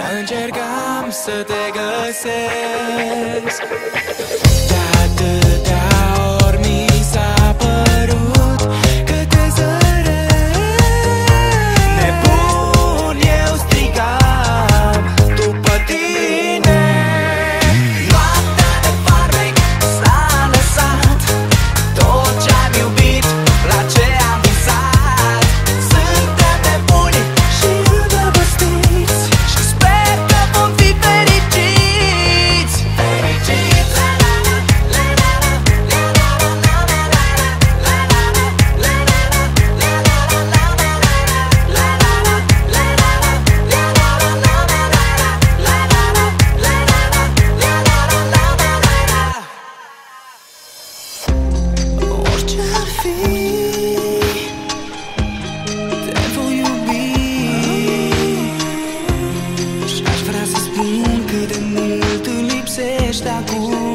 Încercam să te găsesc. De atâtea ori mi s-a părut că te zăresc. Nebun eu strigam după tine. Noaptea de farmec s-a lăsat. Tot ce-am iubit, la ce am visat. Suntem nebuni și îndrăgostiți și sper că vom fi fericiți. Fericiți. Orice ar fi, te voi iubi. Și aș vrea să spun cât de mult îmi lipsești acum.